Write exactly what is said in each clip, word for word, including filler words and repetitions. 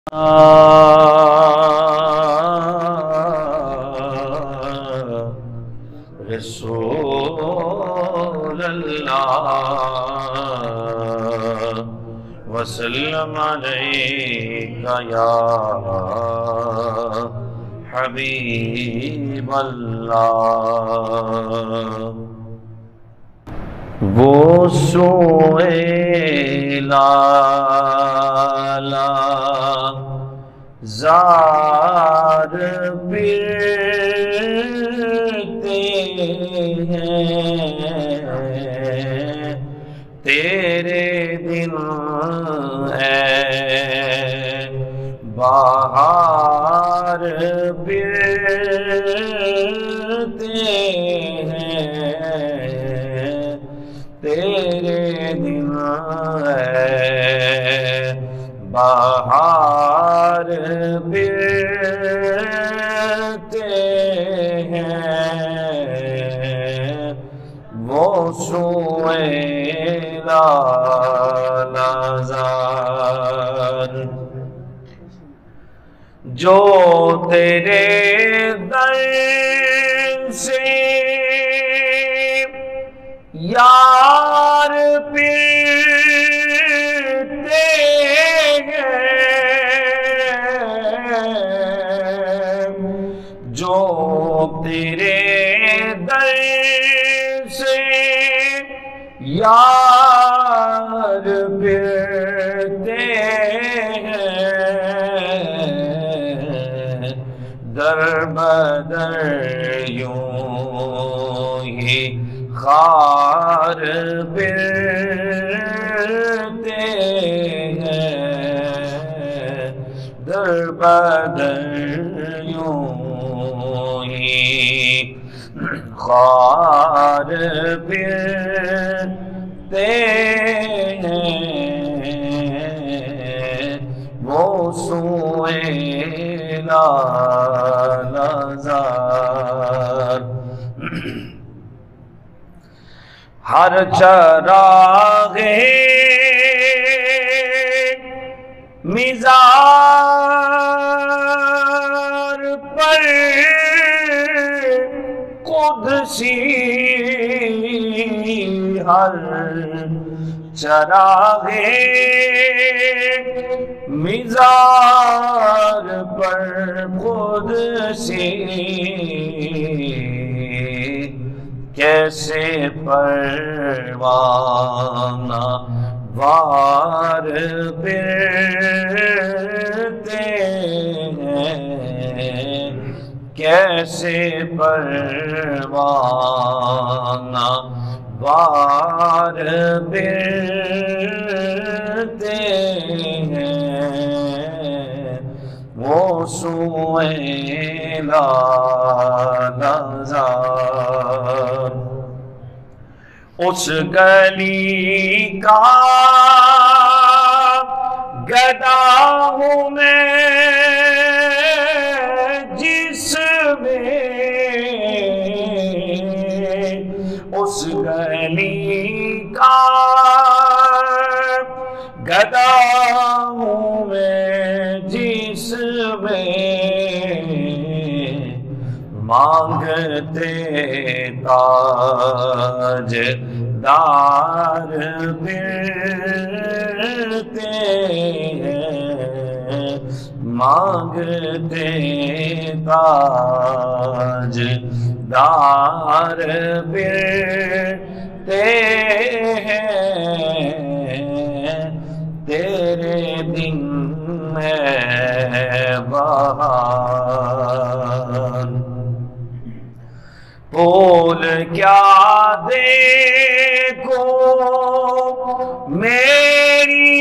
رسول اللہ وسلم علیک یا حبیب اللہ وہ سوئے لالا زار پھرتے ہیں تیرے دن ہے بہار پھرتے ہیں تیرے دن ہے بہار پھرتے ہیں وہ سوئے لالا زار جو تیرے در سے یار پھرتے ہیں جو تیرے در سے یار پھرتے ہیں در بدر یوں ہی خار پھرتے ہیں در بدر یوں ہی خار پھرتے ہیں وہ سوئے لالا زار ہر چراغ مزار پر قدسی ہر چراغ مزار پر قدسی کیسے پروانہ وار پھرتے ہیں کیسے پروانہ وار پھرتے ہیں وہ سوئے لالا زار اس گلی کا گدا ہوں میں جس میں اس گلی کا گدا ہوں میں جس میں مانگتے تاج دار پھرتے ہیں مانگتے تاج دار پھرتے ہیں تیرے دن ہے بہار بول کیا دیکھو میری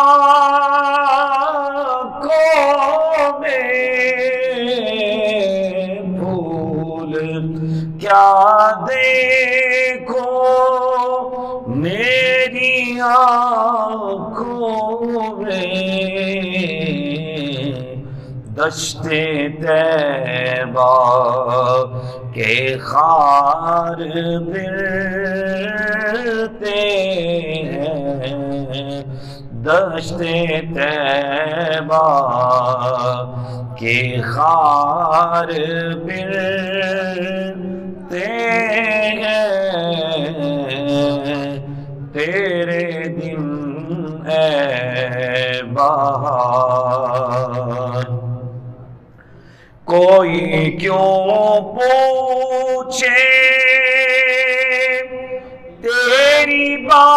آنکھوں میں بھول کیا دیکھو میری آنکھوں میں دشت طیبہ کے خار پھرتے ہیں دشت طیبہ کے خار پھرتے ہیں تیرے دن اے بہار۔ کوئی کیوں پوچھے تیری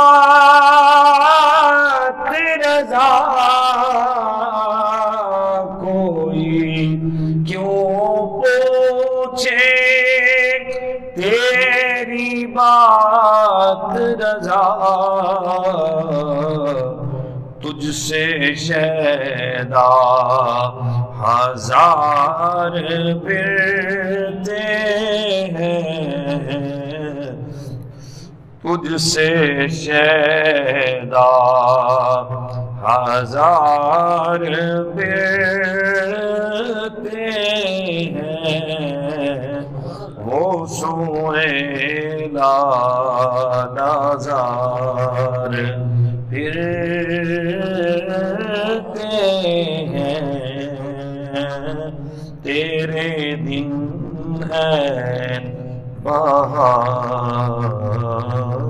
بات رضا، کوئی کیوں پوچھے تیری بات رضا، تجھ سے شیدا ہزار پھرتے ہیں، تجھ سے شیدا ہزار پھرتے ہیں، وہ سوئے لالہزار پھرتے ہیں، تیرے دن ہے بہار۔